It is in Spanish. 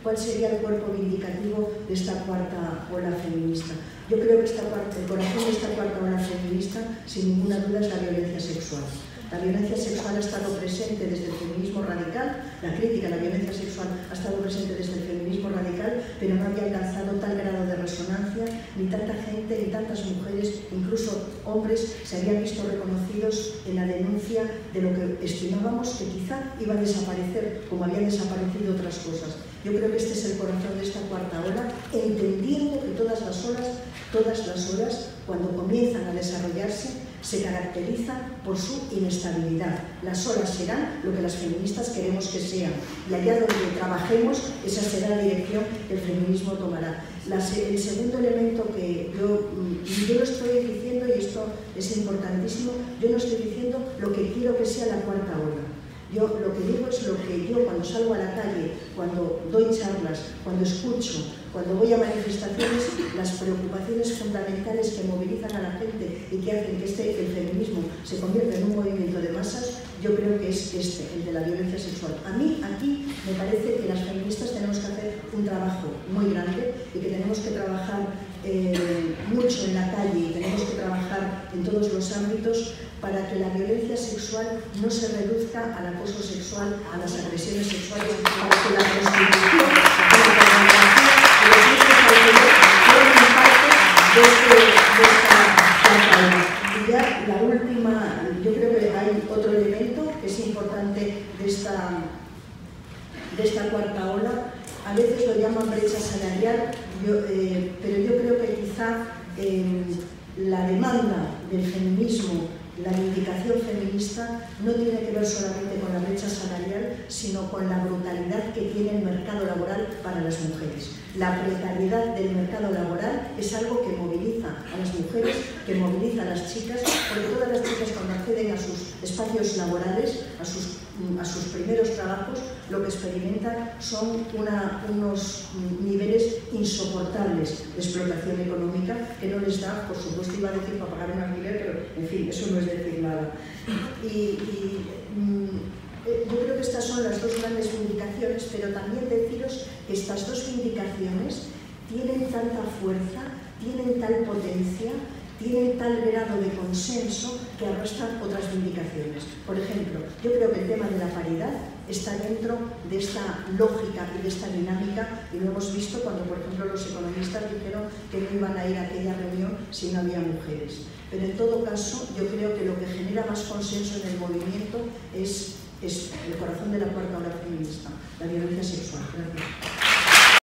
cuál sería el cuerpo vindicativo de esta cuarta ola feminista. Yo creo que el corazón de esta cuarta ola feminista, sin ninguna duda, es la violencia sexual. La violencia sexual ha estado presente desde el feminismo radical, la crítica a la violencia sexual ha estado presente desde el feminismo radical, pero no había alcanzado tal grado de resonancia, ni tanta gente, ni tantas mujeres, incluso hombres, se habían visto reconocidos en la denuncia de lo que estimábamos que quizá iba a desaparecer, como habían desaparecido otras cosas. Yo creo que este es el corazón de esta cuarta ola, entendiendo que todas las olas, cuando comienzan a desarrollarse, se caracterizan por su inestabilidad. Las olas serán lo que las feministas queremos que sean, y allá donde trabajemos, esa será la dirección que el feminismo tomará. El segundo elemento que yo lo estoy diciendo, y esto es importantísimo, yo no estoy diciendo lo que quiero que sea la cuarta ola. Yo lo que digo es lo que yo, cuando salgo a la calle, cuando doy charlas, cuando escucho, cuando voy a manifestaciones, las preocupaciones fundamentales que movilizan a la gente y que hacen que el feminismo se convierta en un movimiento de masas, yo creo que es el de la violencia sexual. A mí, aquí, me parece que las feministas tenemos que hacer un trabajo muy grande y que tenemos que trabajar mucho en la calle y tenemos que trabajar en todos los ámbitos para que la violencia sexual no se reduzca al acoso sexual, a las agresiones sexuales, para que la prostitución, la pornografía y los hijos formen parte de esta campaña. Y ya la última, yo creo que hay otro elemento que es importante de esta cuarta ola. A veces lo llaman brecha salarial, pero yo creo que quizá la demanda del feminismo, la reivindicación feminista, no tiene que ver solamente con la brecha salarial, sino con la brutalidad que tiene el mercado laboral para las mujeres. La precariedad del mercado laboral es algo que moviliza a las mujeres, que moviliza a las chicas, porque todas las chicas, cuando acceden a sus espacios laborales, a sus primeros trabajos, lo que experimentan son unos niveles insoportables de explotación económica que no les da, por supuesto, iba a decir para pagar un alquiler, pero en fin, eso no es decir nada. Yo creo que estas son las dos grandes vindicaciones, pero también deciros que estas dos vindicaciones tienen tanta fuerza, tienen tal potencia, tienen tal grado de consenso que arrastran otras vindicaciones. Por ejemplo, yo creo que el tema de la paridad está dentro de esta lógica y de esta dinámica, y lo hemos visto cuando, por ejemplo, los economistas dijeron que no iban a ir a aquella reunión si no había mujeres. Pero en todo caso, yo creo que lo que genera más consenso en el movimiento es el corazón de la cuarta ola feminista, la violencia sexual. Gracias.